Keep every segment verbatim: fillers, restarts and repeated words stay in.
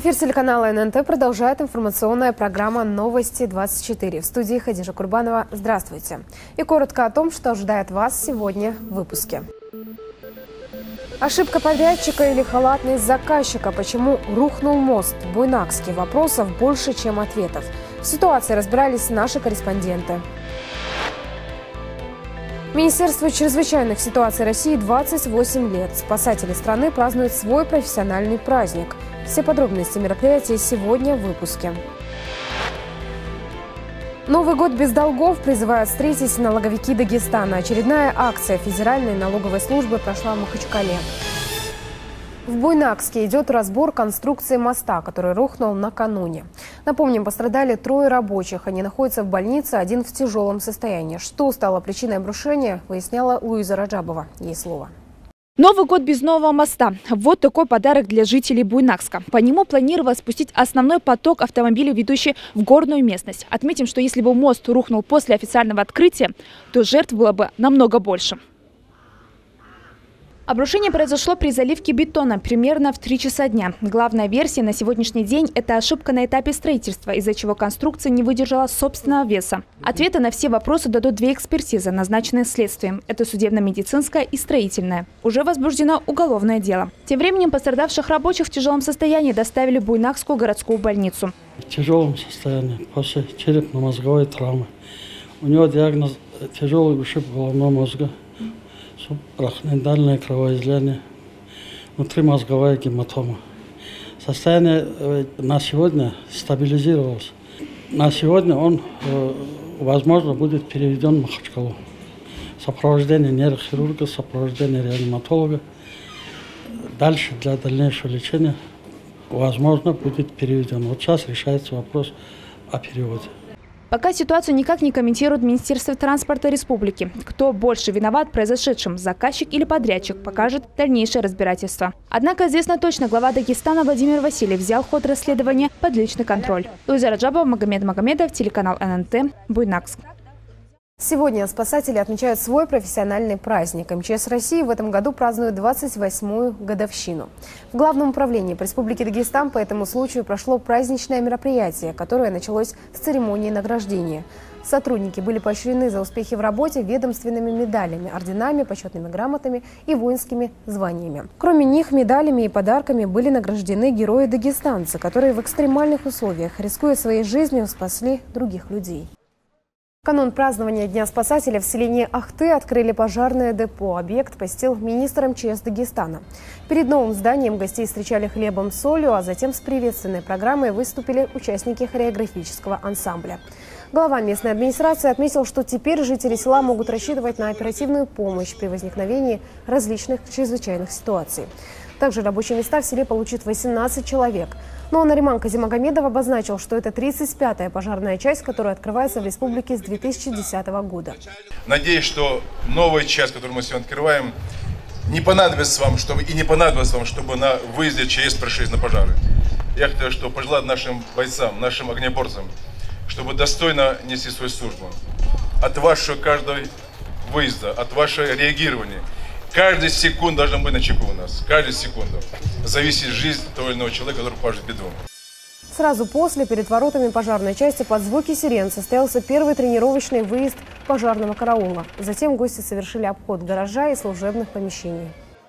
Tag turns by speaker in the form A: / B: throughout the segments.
A: Эфир телеканала эн эн тэ продолжает информационная программа «Новости двадцать четыре». В студии Хадижа Курбанова. Здравствуйте. И коротко о том, что ожидает вас сегодня в выпуске. Ошибка подрядчика или халатность заказчика? Почему рухнул мост? Буйнакский. Вопросов больше, чем ответов. В ситуации разбирались наши корреспонденты. Министерству чрезвычайных ситуаций России двадцать восемь лет. Спасатели страны празднуют свой профессиональный праздник. Все подробности мероприятия сегодня в выпуске. Новый год без долгов призывают встретить налоговики Дагестана. Очередная акция Федеральной налоговой службы прошла в Махачкале. В Буйнакске идет разбор конструкции моста, который рухнул накануне. Напомним, пострадали трое рабочих. Они находятся в больнице, один в тяжелом состоянии. Что стало причиной обрушения, выясняла Луиза Раджабова. Ей слово.
B: Новый год без нового моста. Вот такой подарок для жителей Буйнакска. По нему планировалось спустить основной поток автомобилей, ведущий в горную местность. Отметим, что если бы мост рухнул после официального открытия, то жертв было бы намного больше. Обрушение произошло при заливке бетона примерно в три часа дня. Главная версия на сегодняшний день – это ошибка на этапе строительства, из-за чего конструкция не выдержала собственного веса. Ответы на все вопросы дадут две экспертизы, назначенные следствием. Это судебно-медицинская и строительная. Уже возбуждено уголовное дело. Тем временем пострадавших рабочих в тяжелом состоянии доставили в Буйнакскую городскую больницу.
C: В тяжелом состоянии, после черепно-мозговой травмы. У него диагноз – тяжелый ушиб головного мозга. Субарахноидальное кровоизлияние, внутримозговая гематома. Состояние на сегодня стабилизировалось. На сегодня он, возможно, будет переведен в Махачкалу. Сопровождение нейрохирурга, сопровождение реаниматолога. Дальше для дальнейшего лечения, возможно, будет переведен. Вот сейчас решается вопрос о переводе.
B: Пока ситуацию никак не комментирует Министерство транспорта республики. Кто больше виноват в произошедшем, заказчик или подрядчик, покажет дальнейшее разбирательство. Однако известно точно, глава Дагестана Владимир Васильев взял ход расследования под личный контроль. Луиза Раджабова, Магомед Магомедов, телеканал эн эн тэ, Буйнакск.
A: Сегодня спасатели отмечают свой профессиональный праздник. эм че эс России в этом году празднует двадцать восьмую годовщину. В Главном управлении по Республике Дагестан по этому случаю прошло праздничное мероприятие, которое началось с церемонии награждения. Сотрудники были поощрены за успехи в работе ведомственными медалями, орденами, почетными грамотами и воинскими званиями. Кроме них, медалями и подарками были награждены герои-дагестанцы, которые в экстремальных условиях, рискуя своей жизнью, спасли других людей. В канун празднования Дня спасателя в селении Ахты открыли пожарное депо. Объект посетил министр эм че эс Дагестана. Перед новым зданием гостей встречали хлебом с солью, а затем с приветственной программой выступили участники хореографического ансамбля. Глава местной администрации отметил, что теперь жители села могут рассчитывать на оперативную помощь при возникновении различных чрезвычайных ситуаций. Также рабочие места в селе получит восемнадцать человек. Но Нариман Казимагомедов обозначил, что это тридцать пятая пожарная часть, которая открывается в республике с две тысячи десятого года.
D: Надеюсь, что новая часть, которую мы сегодня открываем, не понадобится вам, чтобы, и не понадобится вам, чтобы на выезде ЧАЭС прошлись на пожары. Я хотел, что пожелать нашим бойцам, нашим огнеборцам, чтобы достойно нести свою службу. От вашего каждого выезда, от вашего реагирования. Каждая секунда должна быть на чеку у нас. Каждую секунду. Зависит жизнь того или иного человека, который попадет в беду.
A: Сразу после, перед воротами пожарной части под звуки сирен состоялся первый тренировочный выезд пожарного караула. Затем гости совершили обход гаража и служебных помещений.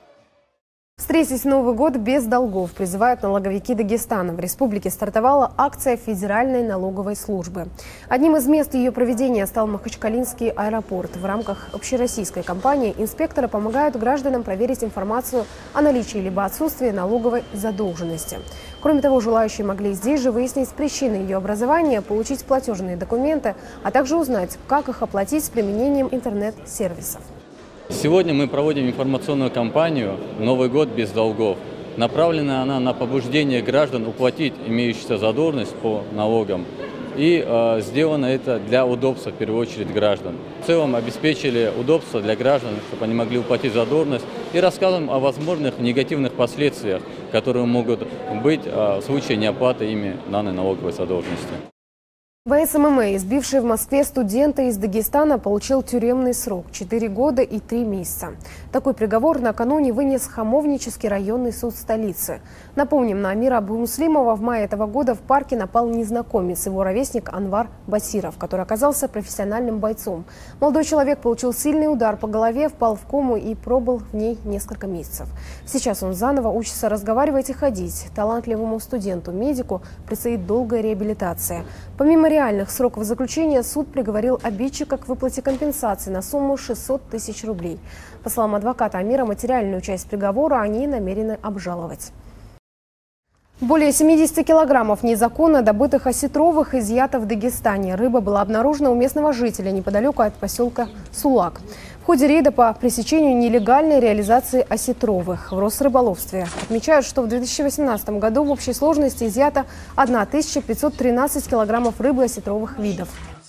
A: Встретить Новый год без долгов призывают налоговики Дагестана. В республике стартовала акция Федеральной налоговой службы. Одним из мест ее проведения стал Махачкалинский аэропорт. В рамках общероссийской кампании инспекторы помогают гражданам проверить информацию о наличии либо отсутствии налоговой задолженности. Кроме того, желающие могли здесь же выяснить причины ее образования, получить платежные документы, а также узнать, как их оплатить с применением интернет-сервисов.
E: Сегодня мы проводим информационную кампанию «Новый год без долгов». Направлена она на побуждение граждан уплатить имеющуюся задолженность по налогам. И э, сделано это для удобства, в первую очередь, граждан. В целом обеспечили удобство для граждан, чтобы они могли уплатить задолженность. И рассказываем о возможных негативных последствиях, которые могут быть э, в случае неоплаты ими данной налоговой задолженности.
A: Боец эм эм а, избивший в Москве студента из Дагестана, получил тюремный срок – четыре года и три месяца. Такой приговор накануне вынес Хамовнический районный суд столицы. Напомним, на Амира Абу-Муслимова в мае этого года в парке напал незнакомец, его ровесник Анвар Басиров, который оказался профессиональным бойцом. Молодой человек получил сильный удар по голове, впал в кому и пробыл в ней несколько месяцев. Сейчас он заново учится разговаривать и ходить. Талантливому студенту-медику предстоит долгая реабилитация. Помимо реальных сроков заключения, суд приговорил обидчика к выплате компенсации на сумму шестьсот тысяч рублей. По словам адвоката Амира, материальную часть приговора они намерены обжаловать. Более семидесяти килограммов незаконно добытых осетровых изъято в Дагестане. Рыба была обнаружена у местного жителя неподалеку от поселка Сулак. В ходе рейда по пресечению нелегальной реализации осетровых в Росрыболовстве отмечают, что в две тысячи восемнадцатом году в общей сложности изъято тысяча пятьсот тринадцать килограммов рыбы осетровых видов.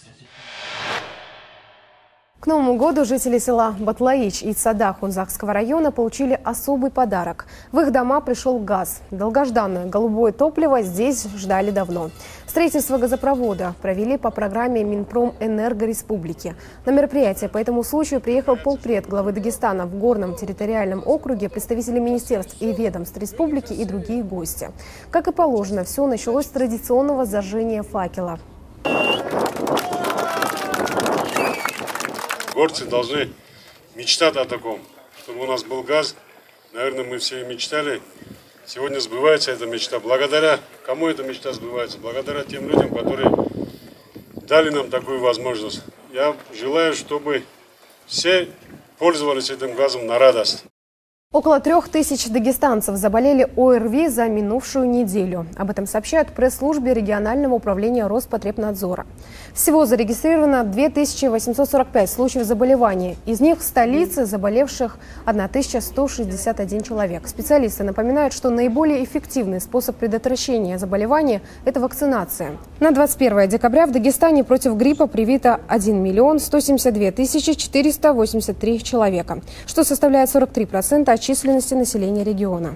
A: К Новому году жители села Батлаич и Цада Хунзакского района получили особый подарок. В их дома пришел газ. Долгожданное голубое топливо здесь ждали давно. Строительство газопровода провели по программе Минпромэнерго Республики. На мероприятие по этому случаю приехал полпред главы Дагестана в Горном территориальном округе, представители министерств и ведомств республики и другие гости. Как и положено, все началось с традиционного зажжения факела.
F: Горцы должны мечтать о таком, чтобы у нас был газ. Наверное, мы все мечтали. Сегодня сбывается эта мечта. Благодаря кому эта мечта сбывается? Благодаря тем людям, которые дали нам такую возможность. Я желаю, чтобы все пользовались этим газом на радость.
A: Около трех тысяч дагестанцев заболели ОРВИ за минувшую неделю. Об этом сообщают в пресс-службе регионального управления Роспотребнадзора. Всего зарегистрировано две тысячи восемьсот сорок пять случаев заболевания. Из них в столице заболевших тысяча сто шестьдесят один человек. Специалисты напоминают, что наиболее эффективный способ предотвращения заболевания – это вакцинация. На двадцать первое декабря в Дагестане против гриппа привито один миллион сто семьдесят две тысячи четыреста восемьдесят три человека, что составляет сорок три процента от численности населения региона.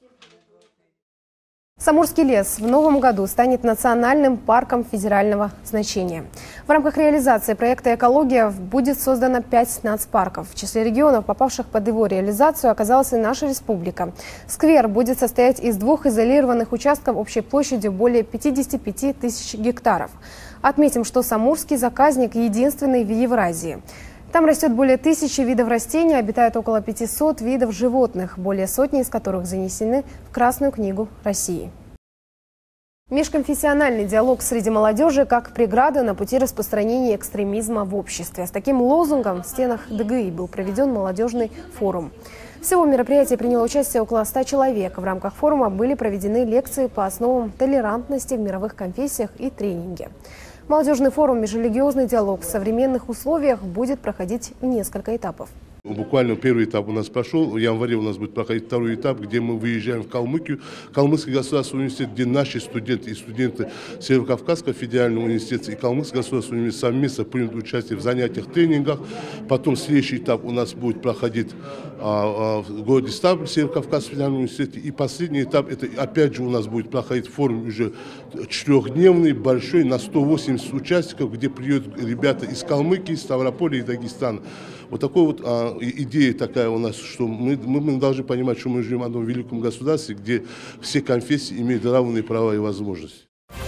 A: Самурский лес в новом году станет национальным парком федерального значения. В рамках реализации проекта «Экология» будет создано пять нацпарков. В числе регионов, попавших под его реализацию, оказалась и наша республика. Сквер будет состоять из двух изолированных участков общей площадью более пятидесяти пяти тысяч гектаров. Отметим, что самурский заказник единственный в Евразии. Там растет более тысячи видов растений, обитают около пятисот видов животных, более сотни из которых занесены в Красную книгу России. Межконфессиональный диалог среди молодежи как преграда на пути распространения экстремизма в обществе. С таким лозунгом в стенах ДГИ был проведен молодежный форум. Всего в мероприятии приняло участие около ста человек. В рамках форума были проведены лекции по основам толерантности в мировых конфессиях и тренинги. Молодежный форум «Межрелигиозный диалог» в современных условиях будет проходить в несколько этапов.
G: Буквально первый этап у нас прошел. В январе у нас будет проходить второй этап, где мы выезжаем в Калмыкию. Калмыцкий государственный университет, где наши студенты и студенты Северо-Кавказского федерального университета и Калмыцкий государственный университет совместно примут участие в занятиях, тренингах. Потом следующий этап у нас будет проходить а, а, в городе Ставрополь, Северо-Кавказском федеральном университете. И последний этап, это опять же у нас будет проходить форум уже четырехдневный, большой, на сто восемьдесят участников, где приедут ребята из Калмыкии, Ставрополя и Дагестана. Вот такой вот а, идея такая у нас, что мы, мы, мы должны понимать, что мы живем в одном великом государстве, где все конфессии имеют равные права и возможности.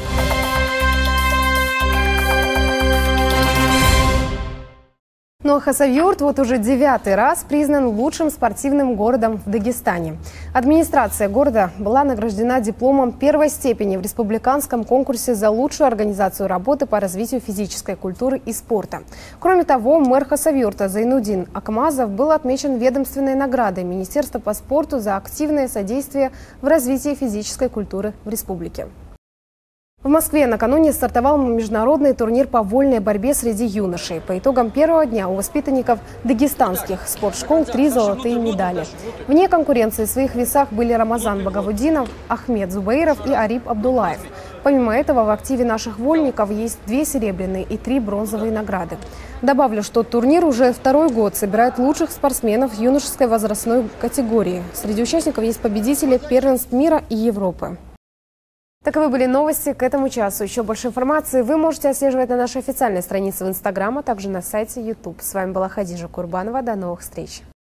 A: Ну а Хасавюрт вот уже девятый раз признан лучшим спортивным городом в Дагестане. Администрация города была награждена дипломом первой степени в республиканском конкурсе за лучшую организацию работы по развитию физической культуры и спорта. Кроме того, мэр Хасавюрта Зайнудин Акмазов был отмечен ведомственной наградой Министерства по спорту за активное содействие в развитии физической культуры в республике. В Москве накануне стартовал международный турнир по вольной борьбе среди юношей. По итогам первого дня у воспитанников дагестанских спортшкол три золотые медали. Вне конкуренции в своих весах были Рамазан Багавудинов, Ахмед Зубаиров и Арип Абдулаев. Помимо этого, в активе наших вольников есть две серебряные и три бронзовые награды. Добавлю, что турнир уже второй год собирает лучших спортсменов юношеской возрастной категории. Среди участников есть победители первенств мира и Европы. Таковы были новости к этому часу. Еще больше информации вы можете отслеживать на нашей официальной странице в Инстаграм, а также на сайте YouTube. С вами была Хадижа Курбанова. До новых встреч.